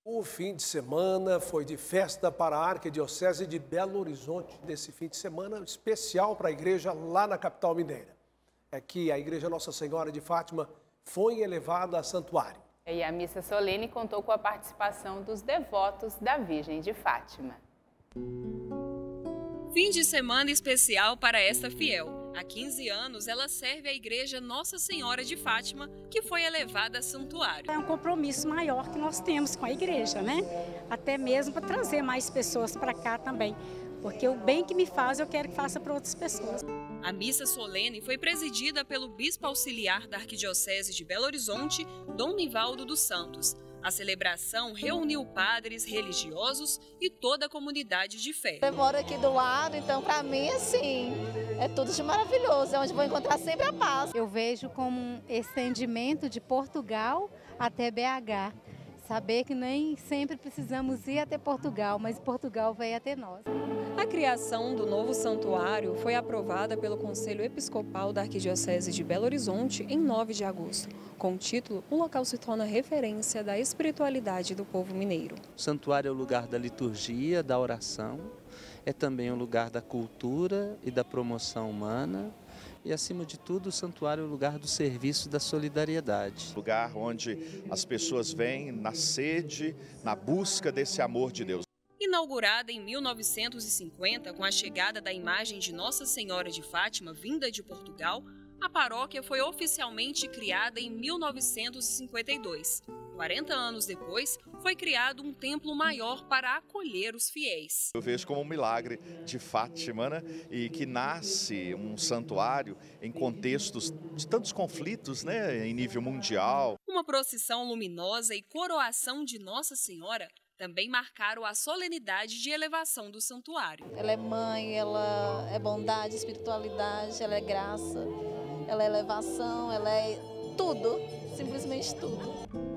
O fim de semana foi de festa para a Arquidiocese de Belo Horizonte. Nesse fim de semana especial para a igreja lá na capital mineira. É que a igreja Nossa Senhora de Fátima foi elevada a santuário. E a missa solene contou com a participação dos devotos da Virgem de Fátima. Fim de semana especial para esta fiel. Há 15 anos, ela serve a igreja Nossa Senhora de Fátima, que foi elevada a santuário. É um compromisso maior que nós temos com a igreja, né? Até mesmo para trazer mais pessoas para cá também. Porque o bem que me faz, eu quero que faça para outras pessoas. A missa solene foi presidida pelo bispo auxiliar da Arquidiocese de Belo Horizonte, Dom Nivaldo dos Santos. A celebração reuniu padres, religiosos e toda a comunidade de fé. Eu moro aqui do lado, então para mim, assim, é tudo de maravilhoso. É onde vou encontrar sempre a paz. Eu vejo como um estendimento de Portugal até BH. Saber que nem sempre precisamos ir até Portugal, mas Portugal vai até nós. A criação do novo santuário foi aprovada pelo Conselho Episcopal da Arquidiocese de Belo Horizonte em 9 de agosto. Com o título, o local se torna referência da espiritualidade do povo mineiro. O santuário é o lugar da liturgia, da oração, é também o lugar da cultura e da promoção humana. E, acima de tudo, o santuário é o lugar do serviço e da solidariedade. Lugar onde as pessoas vêm na sede, na busca desse amor de Deus. Inaugurada em 1950, com a chegada da imagem de Nossa Senhora de Fátima, vinda de Portugal, a paróquia foi oficialmente criada em 1952. 40 anos depois, foi criado um templo maior para acolher os fiéis. Eu vejo como um milagre de Fátima, né? E que nasce um santuário em contextos de tantos conflitos, né? Em nível mundial. Uma procissão luminosa e coroação de Nossa Senhora também marcaram a solenidade de elevação do santuário. Ela é mãe, ela é bondade, espiritualidade, ela é graça, ela é elevação, ela é tudo, simplesmente tudo.